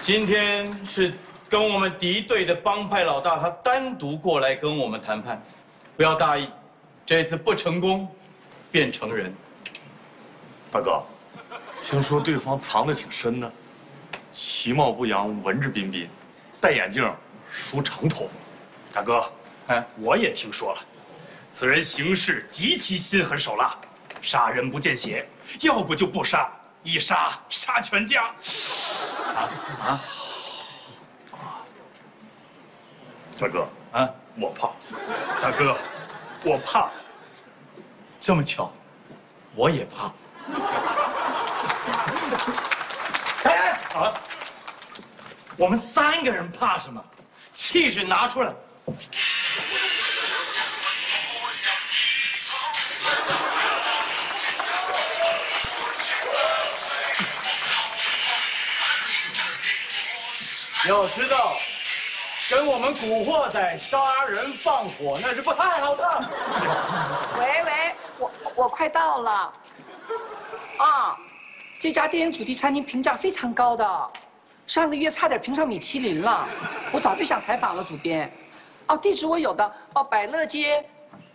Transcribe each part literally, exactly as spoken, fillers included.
今天是跟我们敌对的帮派老大，他单独过来跟我们谈判，不要大意，这次不成功，便成仁。 大哥，听说对方藏得挺深呢，其貌不扬，文质彬彬，戴眼镜，梳长头发。 大哥， 哎， 我也听说了，此人行事极其心狠手辣，杀人不见血，要不就不杀，一杀杀全家。 啊啊！ 大哥啊， 我怕。 大哥，我怕。 这么巧，我也怕。哎哎，好了，我们三个人怕什么？气势拿出来！要知道，跟我们古惑仔杀人放火那是不太好的。 喂喂，我我快到了。啊，这家电影主题餐厅评价非常高的，上个月差点评上米其林了。我早就想采访了主编。哦，地址我有的。哦，百乐街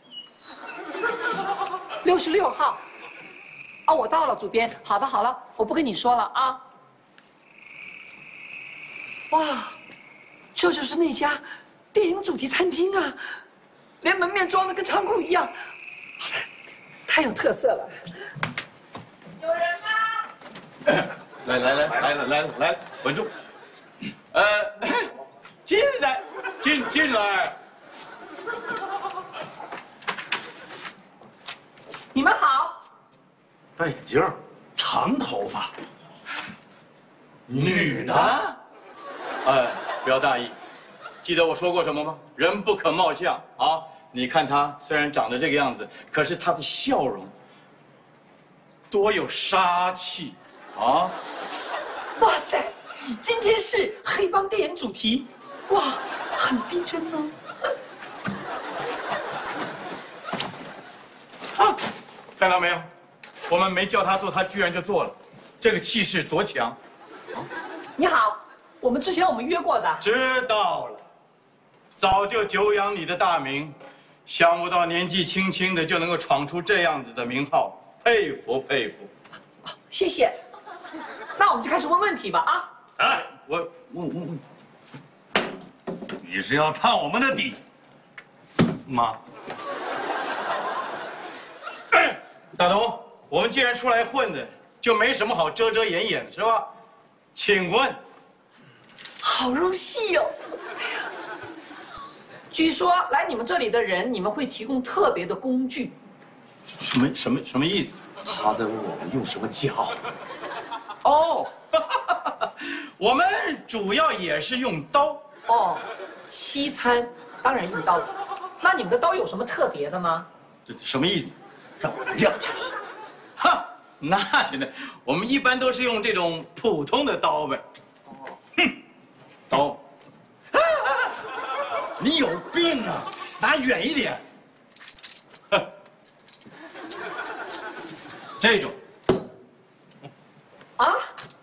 六十六号。哦，我到了，主编。好的好了，我不跟你说了啊。哇，这就是那家电影主题餐厅啊，连门面装的跟仓库一样，太有特色了。有人吗？ 来来来来来来来，稳住。呃，进来，进进来。 你们好。 戴眼镜，长头发， 女的。哎，不要大意，记得我说过什么吗？人不可貌相啊！你看她虽然长得这个样子，可是她的笑容多有杀气啊！ 哇塞，今天是黑帮电影主题，哇，很逼真哦。 啊，看到没有？我们没叫她做，她居然就做了，这个气势多强！ 你好。我们之前我们约过的， 知道了，早就久仰你的大名，想不到年纪轻轻的就能够闯出这样子的名号，佩服佩服。 谢谢。那我们就开始问问题吧啊！ 哎， 我问问问， 你是要探我们的底吗？ 大东，我们既然出来混的，就没什么好遮遮掩掩的，是吧？请问。 好入戏哦！据说来你们这里的人，你们会提供特别的工具。 什么什么什么意思？ 他在问我们用什么脚。 哦，我们主要也是用刀。 哦，西餐当然用刀。那你们的刀有什么特别的吗？ 这什么意思？ 让我们亮家伙。 哈，那真的，我们一般都是用这种普通的刀呗。哼。刀，啊啊！你有病啊！拿远一点。哼，这种。 啊？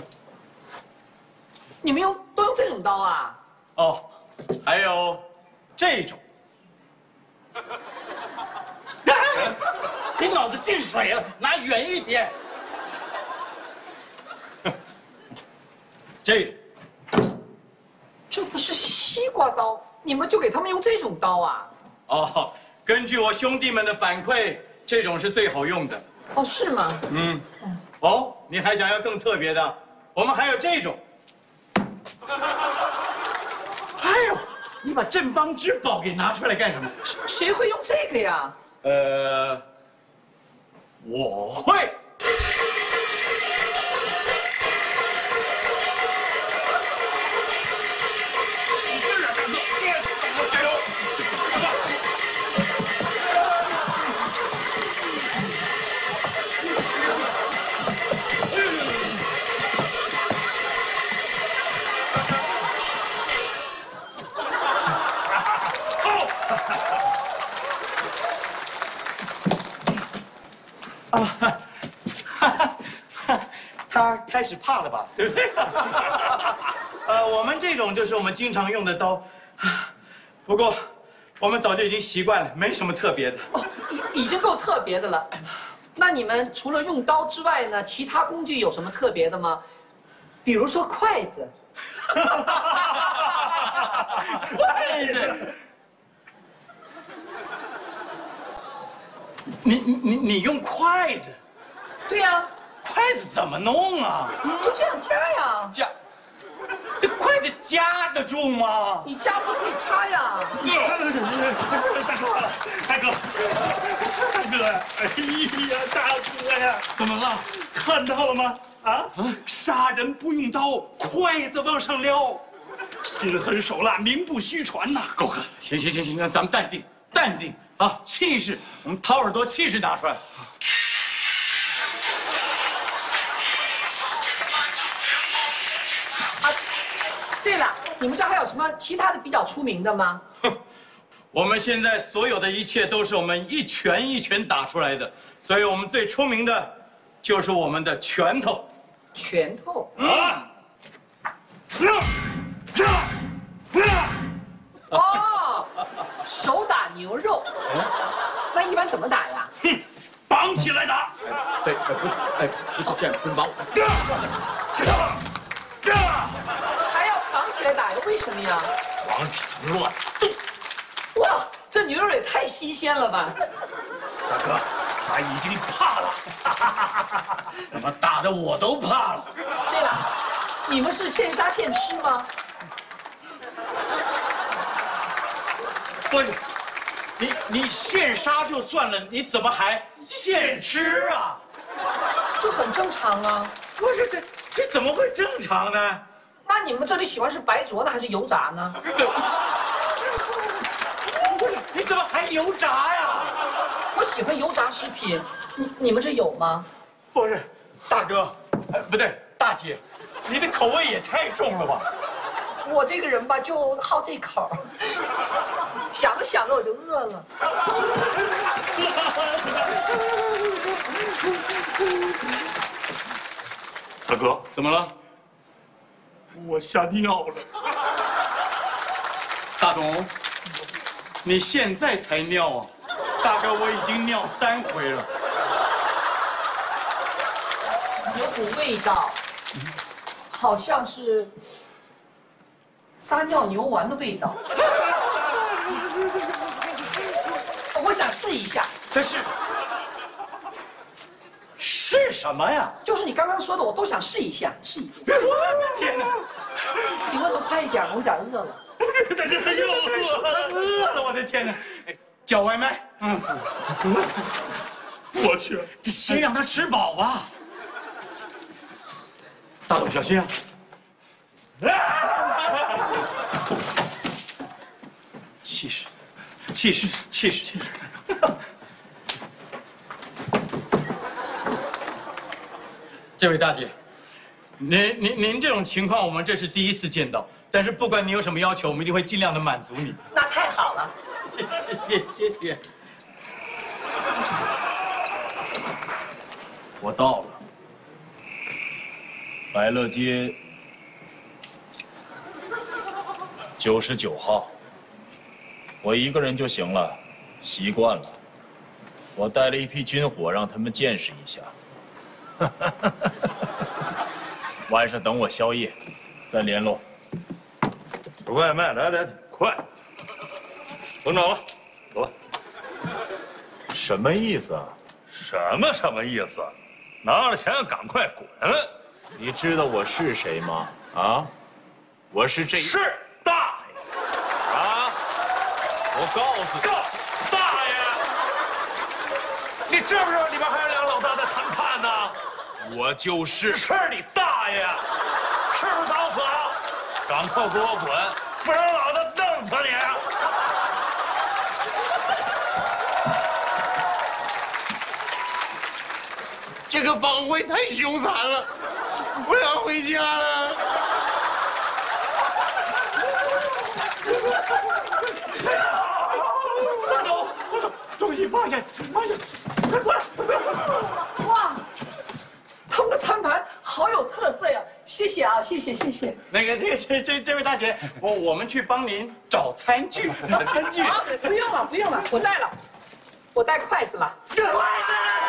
你们用都用这种刀啊？ 哦，还有这种。你脑子进水了，拿远一点。这种。 这不是西瓜刀，你们就给他们用这种刀啊？ 哦，根据我兄弟们的反馈，这种是最好用的。 哦，是吗？ 嗯。哦，你还想要更特别的？我们还有这种。哎呦，你把镇邦之宝给拿出来干什么？ 谁会用这个呀？ 呃，我会。啊，他开始怕了吧？对不对？ 呃，我们这种就是我们经常用的刀，不过我们早就已经习惯了，没什么特别的。 哦，已已经够特别的了。那你们除了用刀之外呢，其他工具有什么特别的吗？比如说筷子。 筷子。你你你你用筷子？ 对呀、啊， 筷子怎么弄啊？ 就这样夹呀。 夹。这筷子夹得住吗？ 你夹不可以插呀。 大哥，大哥，大哥呀！哎呀，大哥呀！ 怎么了？ 看到了吗？啊！杀人不用刀，筷子往上撩，心狠手辣，名不虚传呐！ 够狠！行行行行，那咱们淡定，淡定啊！气势，我们掏耳朵气势拿出来。 对了，你们这还有什么其他的比较出名的吗？ 哼，我们现在所有的一切都是我们一拳一拳打出来的，所以我们最出名的，就是我们的拳头。 拳头啊！ 哦，手打牛肉。那一般怎么打呀？ 哼，绑起来打。 对，哎不是，哎不是这样，不是绑。 还要绑起来打呀？为什么呀？ 往里乱动。 哇，这牛肉也太新鲜了吧！ 大哥，他已经怕了。 怎么打的我都怕了？ 对了，你们是现杀现吃吗？ 不是，你你现杀就算了，你怎么还现吃啊？ 这很正常啊。 不是这这怎么会正常呢？ 那你们这里喜欢是白灼呢，还是油炸呢？ 对，不是你怎么还油炸呀？ 我喜欢油炸食品，你你们这有吗？ 不是，大哥，哎不对，大姐，你的口味也太重了吧？ 我这个人吧，就好这口，想着想着我就饿了。 大哥， 怎么了？ 我吓尿了。 大董，你现在才尿啊？大哥，我已经尿三回了。 有股味道，好像是撒尿牛丸的味道。我想试一下， 这是是什么呀？ 就是你刚刚说的，我都想试一下，试一下。 我的天哪！ 请问能快一点吗？我有点饿了。 大哥，他又饿了，饿了！我的天哪！叫外卖。嗯。 我去， 这先让他吃饱吧。大董，小心啊！气势，气势，气势，气势！这位大姐，您您您这种情况我们这是第一次见到，但是不管你有什么要求，我们一定会尽量的满足你。 那太好了， 谢谢谢谢。 我到了，百乐街九十九号，我一个人就行了，习惯了。我带了一批军火，让他们见识一下。晚上等我宵夜，再联络。 外卖来来，快，甭找了，走吧。 什么意思啊？ 什么什么意思？拿了钱赶快滚！ 你知道我是谁吗？啊，我是这是大爷啊！我告诉这大爷，你知不知道里边还有两个老大在谈判呢？ 你，我就是是你大爷，是不是找死啊？赶快给我滚，不然老子弄死你！ 这个帮会太凶残了，我要回家了。大董，大董，东西放下，放下，快过来！ 哇，他们的餐盘好有特色呀！谢谢啊， 好，谢谢谢谢。 那个那个这这这位大姐，我我们去帮您找餐具，餐具。 啊，不用了不用了，我带了，我带筷子了。 筷子。